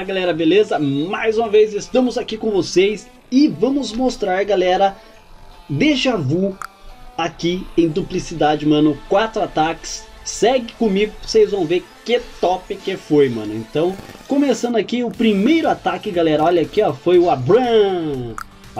galera, beleza? Mais uma vez estamos aqui com vocês e vamos mostrar, galera, Déjà Vu aqui em duplicidade, mano. 4 ataques. Segue comigo, vocês vão ver que top que foi, mano. Então, começando aqui o primeiro ataque, galera. Olha aqui, ó, foi o Abraham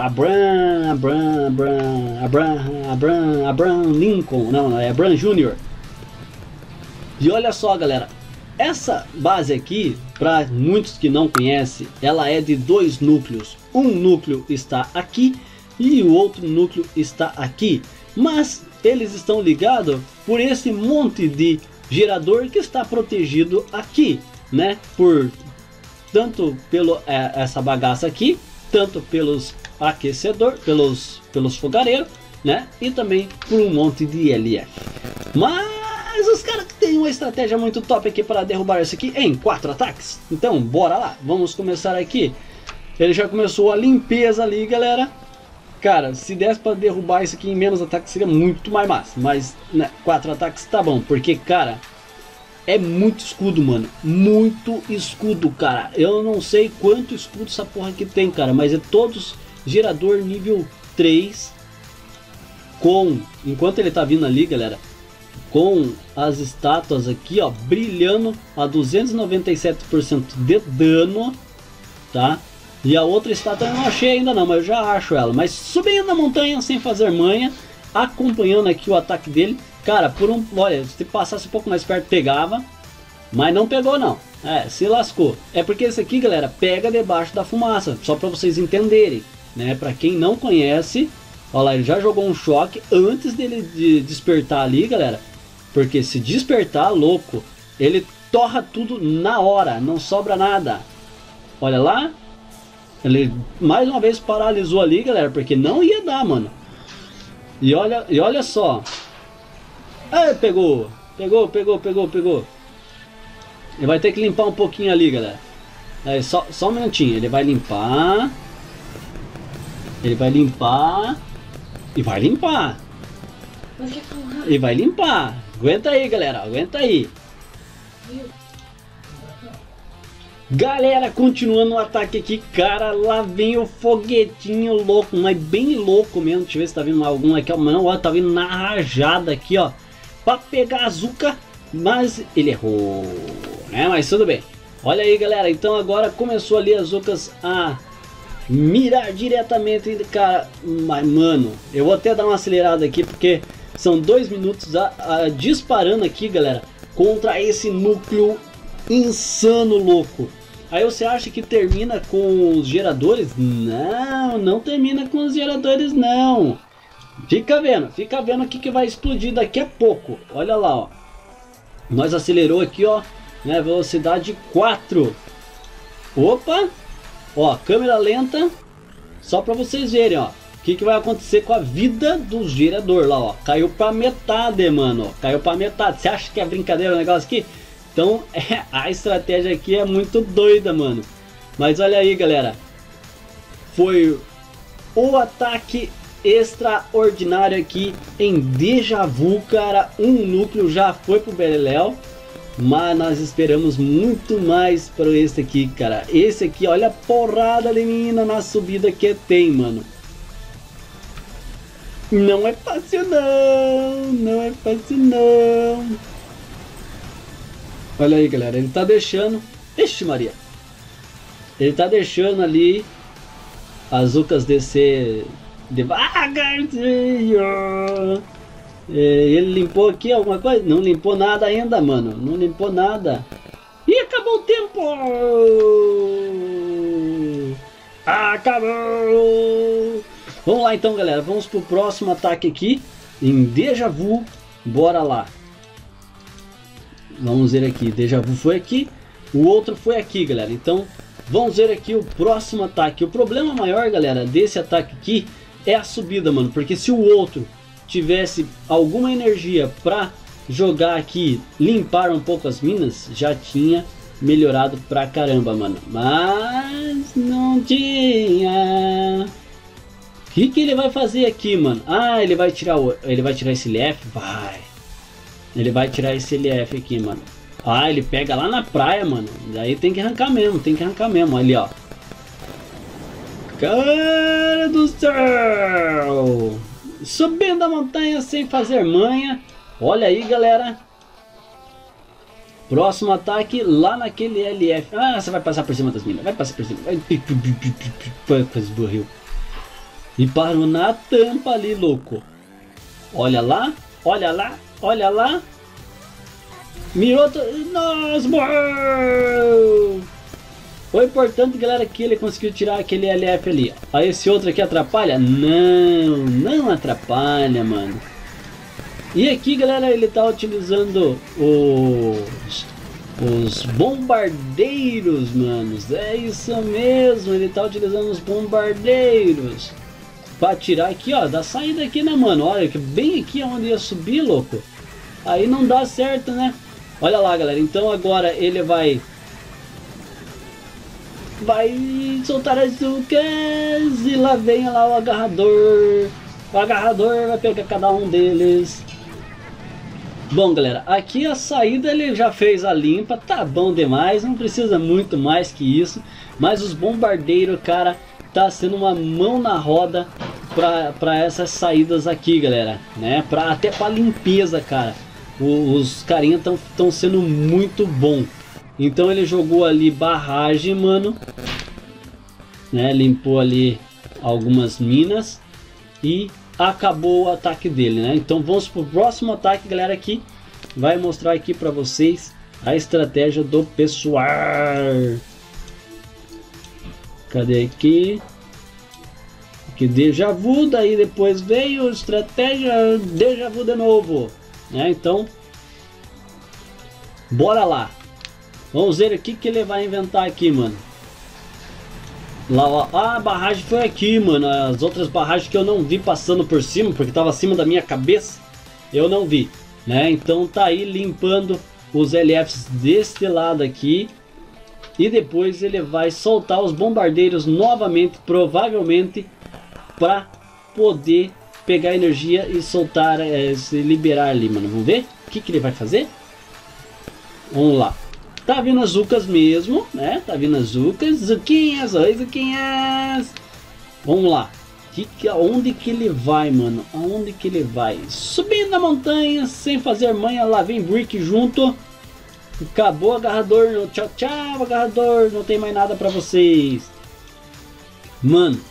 Lincoln, não, é Abraham Jr. E olha só, galera, essa base aqui, para muitos que não conhecem, ela é de 2 núcleos. Um núcleo está aqui e o outro núcleo está aqui, mas eles estão ligados por esse monte de gerador que está protegido aqui, né? Por tanto pelo essa bagaça aqui, tanto pelos aquecedores, pelos fogareiros, né? E também por um monte de LF. Mas os caras têm uma estratégia muito top aqui para derrubar isso aqui em 4 ataques. Então bora lá, vamos começar aqui. Ele já começou a limpeza ali, galera. Cara, se desse para derrubar isso aqui em menos ataques seria muito mais massa. Mas, né, 4 ataques tá bom. Porque, cara, é muito escudo, mano. Muito escudo, cara. Eu não sei quanto escudo essa porra aqui tem, cara. Mas é todos gerador nível 3. Com, enquanto ele tá vindo ali, galera, com as estátuas aqui, ó, brilhando a 297% de dano, tá? E a outra estátua eu não achei ainda não, mas eu já acho ela. Mas subindo na montanha sem fazer manha, acompanhando aqui o ataque dele. Cara, por um... olha, se passasse um pouco mais perto pegava, mas não pegou não. É, se lascou. É porque esse aqui, galera, pega debaixo da fumaça. Só para vocês entenderem, né? Para quem não conhece, olha lá, ele já jogou um choque antes dele de despertar ali, galera. Porque se despertar, louco, ele torra tudo na hora, não sobra nada. Olha lá. Ele mais uma vez paralisou ali, galera, porque não ia dar, mano. E olha só. Ah, pegou. Ele vai ter que limpar um pouquinho ali, galera. Aí, só um minutinho. Ele vai limpar. E vai limpar. E vai limpar. Aguenta aí, galera. Aguenta aí. Galera, continuando o ataque aqui, cara, lá vem o foguetinho louco, mas bem louco mesmo. Deixa eu ver se tá vindo algum aqui, ó. Não, ó, tá vindo na rajada aqui, ó, pra pegar a Zuka, mas ele errou, né? Mas tudo bem. Olha aí, galera, então agora começou ali as Zukas a mirar diretamente, cara. Mas, mano, eu vou até dar uma acelerada aqui, porque são 2 minutos disparando aqui, galera, contra esse núcleo insano, louco. Aí você acha que termina com os geradores? Não, não termina com os geradores não. Fica vendo o que vai explodir daqui a pouco. Olha lá, ó. Nós acelerou aqui, ó, né, velocidade 4. Opa. Ó, câmera lenta. Só para vocês verem, ó, o que vai acontecer com a vida do gerador lá, ó. Caiu para metade, mano. Caiu para metade. Você acha que é brincadeira o negócio aqui? Então a estratégia aqui é muito doida, mano. Mas olha aí, galera. Foi o ataque extraordinário aqui em Déjà Vu, cara. Um núcleo já foi pro Beleléu, mas nós esperamos muito mais para esse aqui, cara. Esse aqui, olha a porrada de menina na subida que tem, mano. Não é fácil não. Não é fácil não. Olha aí, galera, ele tá deixando... Ixi, Maria! Ele tá deixando ali as Zukas descer devagarzinho. Ele limpou aqui alguma coisa? Não limpou nada ainda, mano. Não limpou nada. Ih, acabou o tempo! Acabou! Vamos lá então, galera. Vamos pro próximo ataque aqui em Déjà Vu. Bora lá. Vamos ver aqui, Déjà Vu foi aqui, o outro foi aqui, galera. Então, vamos ver aqui o próximo ataque. O problema maior, galera, desse ataque aqui é a subida, mano. Porque se o outro tivesse alguma energia pra jogar aqui, limpar um pouco as minas, já tinha melhorado pra caramba, mano. Mas não tinha. O que ele vai fazer aqui, mano? Ah, ele vai tirar esse LF? Vai. Ele vai tirar esse LF aqui, mano. Ah, ele pega lá na praia, mano. Daí tem que arrancar mesmo, tem que arrancar mesmo. Ali, ó. Cara do céu! Subindo a montanha sem fazer manha. Olha aí, galera. Próximo ataque lá naquele LF. Ah, você vai passar por cima das minas. Vai passar por cima. Vai, esborreu. E parou na tampa ali, louco. Olha lá, olha lá, olha lá. Mirou. Nossa, morreu! O importante, galera, que ele conseguiu tirar aquele LF ali. Aí esse outro aqui atrapalha? Não, não atrapalha, mano. E aqui, galera, ele tá utilizando os bombardeiros, manos. É isso mesmo, ele tá utilizando os bombardeiros pra tirar aqui, ó, da saída aqui, né, mano? Olha, que bem aqui onde ia subir, louco. Aí não dá certo, né? Olha lá, galera, então agora ele vai soltar as zucas e lá vem lá o agarrador. O agarrador vai pegar cada um deles. Bom, galera, aqui a saída ele já fez a limpa, tá bom demais, não precisa muito mais que isso. Mas os bombardeiros, cara, tá sendo uma mão na roda pra essas saídas aqui, galera, né? Até pra limpeza, cara. Os carinha tão sendo muito bom. Então ele jogou ali barragem, mano, né? Limpou ali algumas minas e acabou o ataque dele, né? Então vamos pro próximo ataque, galera, aqui vai mostrar aqui para vocês a estratégia do pessoal. Cadê aqui? Aqui déjà vu, daí depois veio estratégia déjà vu de novo, né? Então bora lá. Vamos ver aqui que ele vai inventar aqui, mano. Lá, ó, a barragem foi aqui, mano. As outras barragens que eu não vi passando por cima, porque tava acima da minha cabeça, eu não vi, né? Então tá aí limpando os LFs deste lado aqui. E depois ele vai soltar os bombardeiros novamente, provavelmente, para poder pegar energia e soltar, se liberar ali, mano. Vamos ver o que ele vai fazer? Vamos lá. Tá vindo as zucas mesmo, né? Tá vindo as zucas. Zuquinhas, oi zuquinhas. Vamos lá. Aonde que ele vai, mano? Aonde que ele vai? Subindo a montanha, sem fazer manha. Lá vem Brick junto. Acabou o agarrador. Tchau, tchau, agarrador. Não tem mais nada pra vocês. Mano.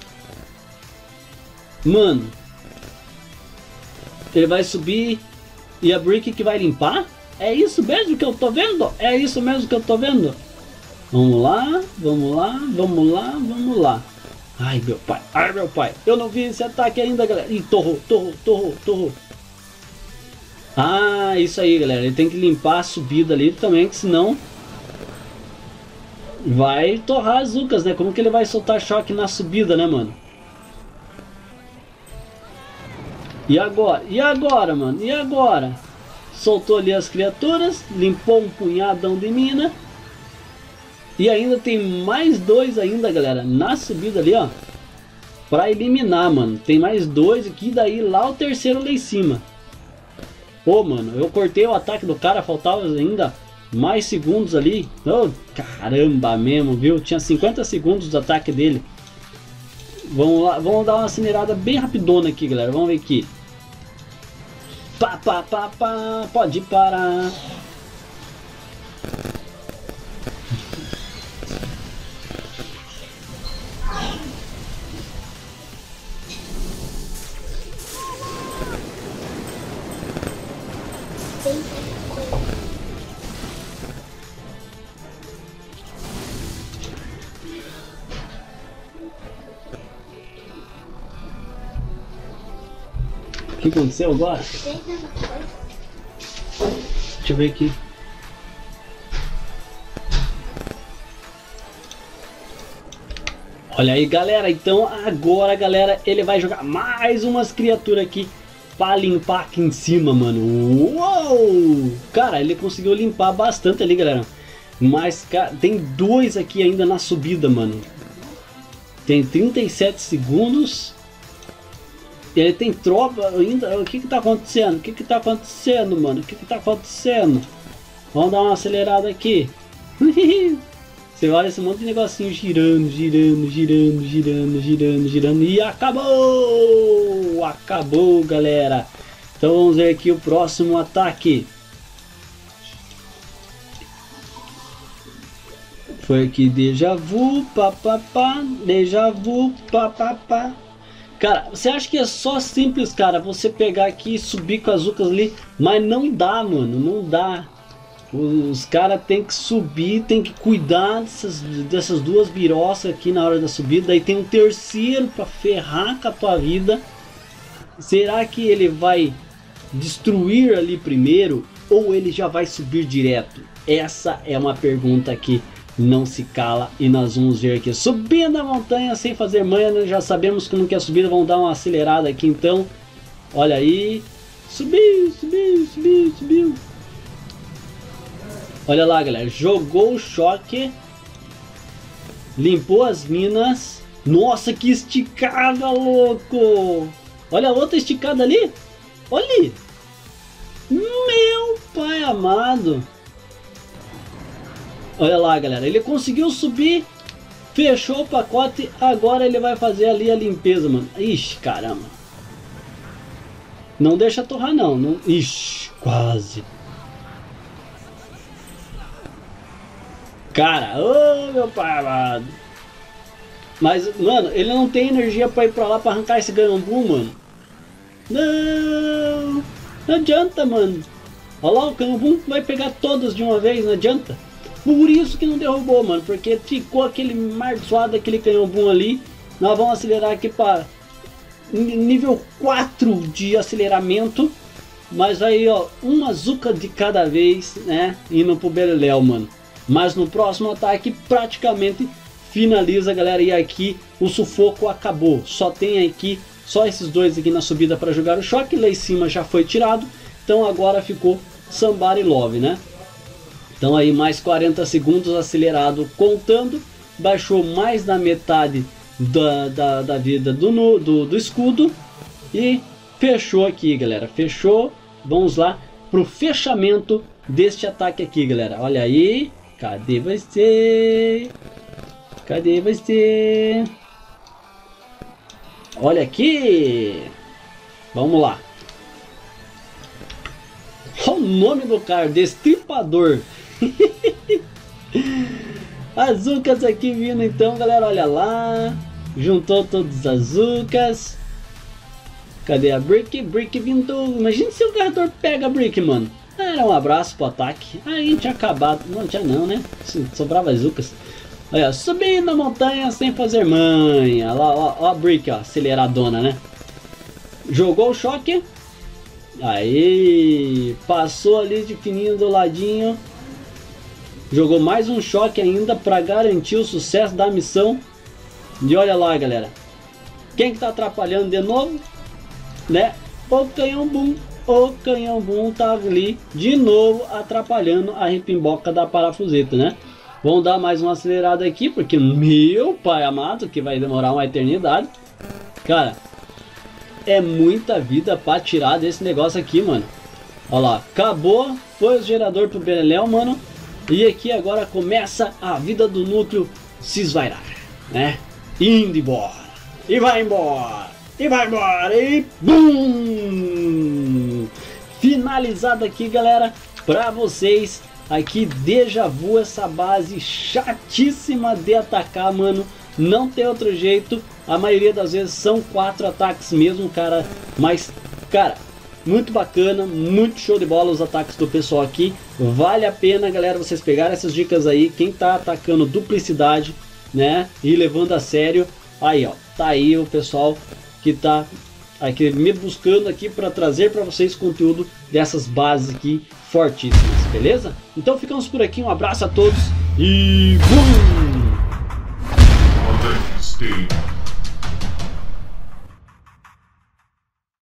Ele vai subir. E a Brick que vai limpar? É isso mesmo que eu tô vendo? É isso mesmo que eu tô vendo? Vamos lá, vamos lá, vamos lá, vamos lá. Ai, meu pai, ai, meu pai. Eu não vi esse ataque ainda, galera. Ih, torrou. Ah, isso aí, galera. Ele tem que limpar a subida ali também, que senão vai torrar as zucas, né? Como que ele vai soltar choque na subida, né, mano? E agora? E agora, mano? E agora? Soltou ali as criaturas, limpou um punhadão de mina. E ainda tem mais dois ainda, galera, na subida ali, ó, pra eliminar, mano. Tem mais dois aqui, daí lá o terceiro lá em cima. Pô, mano, eu cortei o ataque do cara, faltava ainda mais segundos ali. Oh, caramba mesmo, viu? Tinha 50 segundos do ataque dele. Vamos lá, vamos dar uma acelerada bem rapidona aqui, galera. Vamos ver aqui. Pá, pode parar. O que aconteceu agora? Deixa eu ver aqui. Olha aí, galera. Então agora, galera, ele vai jogar mais umas criaturas aqui pra limpar aqui em cima, mano. Uou! Cara, ele conseguiu limpar bastante ali, galera. Mas, cara, tem dois aqui ainda na subida, mano. Tem 37 segundos. Ele tem tropa ainda. O que tá acontecendo? O que tá acontecendo, mano? O que tá acontecendo? Vamos dar uma acelerada aqui. Você olha esse monte de negocinho girando, girando, girando, girando, girando, girando. E acabou! Acabou, galera. Então vamos ver aqui o próximo ataque. Foi aqui, déjà vu, papapá, déjà vu, papapá. Cara, você acha que é só simples, cara, você pegar aqui e subir com as Zucas ali? Mas não dá, mano, não dá. Os caras tem que subir, tem que cuidar dessas duas biroças aqui na hora da subida. Daí tem um terceiro para ferrar com a tua vida. Será que ele vai destruir ali primeiro ou ele já vai subir direto? Essa é uma pergunta que não se cala e nós vamos ver aqui. Subindo a montanha sem fazer manha, nós já sabemos como que é a subida. Vamos dar uma acelerada aqui então. Olha aí. Subiu, subiu, subiu, subiu. Olha lá, galera, jogou o choque, limpou as minas. Nossa, que esticada, louco! Olha a outra esticada ali. Olha! Meu pai amado! Olha lá, galera, ele conseguiu subir, fechou o pacote, agora ele vai fazer ali a limpeza, mano. Ixi, caramba! Não deixa torrar não. Ixi, quase! Cara, ô meu pai amado. Mas, mano, ele não tem energia pra ir pra lá pra arrancar esse ganhambu, mano. Não, não adianta, mano. Olha lá, o ganhambu vai pegar todas de uma vez, não adianta. Por isso que não derrubou, mano, porque ficou aquele mar suado, aquele ganhambu ali. Nós vamos acelerar aqui pra nível 4 de aceleramento. Mas aí, ó, uma Zuca de cada vez, né, indo pro beleléu, mano. Mas no próximo ataque praticamente finaliza, galera. E aqui o sufoco acabou. Só tem aqui, só esses dois aqui na subida para jogar o choque. Lá em cima já foi tirado. Então agora ficou Somebody Love, né? Então aí mais 40 segundos acelerado contando. Baixou mais da metade da vida do escudo. E fechou aqui, galera. Fechou. Vamos lá pro fechamento deste ataque aqui, galera. Olha aí. Cadê você? Cadê você? Olha aqui! Vamos lá! Olha o nome do cara, Destripador! As Zucas aqui vindo então, galera, olha lá! Juntou todas as Zucas. Cadê a Brick? Brick vindo! Imagina se o carregador pega a Brick, mano! Era um abraço pro ataque. Aí tinha acabado. Não tinha não, né? Sobrava as Zucas. Olha, subindo a montanha sem fazer manha. Ó a Brick, ó, aceleradona, né? Jogou o choque. Aí passou ali de fininho do ladinho. Jogou mais um choque ainda para garantir o sucesso da missão. E olha lá, galera. Quem que tá atrapalhando de novo? Né? O Canhão-Boom. O Canhão-Boom tá ali de novo atrapalhando a ripimboca da parafuseta, né? Vamos dar mais uma acelerada aqui, porque meu pai amado, que vai demorar uma eternidade. Cara, é muita vida para tirar desse negócio aqui, mano. Olha lá, acabou, foi o gerador pro beleléu, mano. E aqui agora começa a vida do núcleo se esvairar, né? Indo embora, e vai embora, e vai embora, e BUM! Finalizado aqui, galera, pra vocês. Aqui, déjà vu, essa base chatíssima de atacar, mano. Não tem outro jeito. A maioria das vezes são 4 ataques mesmo, cara. Mas, cara, muito bacana, muito show de bola os ataques do pessoal aqui. Vale a pena, galera, vocês pegarem essas dicas aí. Quem tá atacando duplicidade, né, e levando a sério. Aí, ó, tá aí o pessoal que tá aqui me buscando aqui para trazer para vocês conteúdo dessas bases aqui fortíssimas, beleza? Então ficamos por aqui, um abraço a todos e BUM!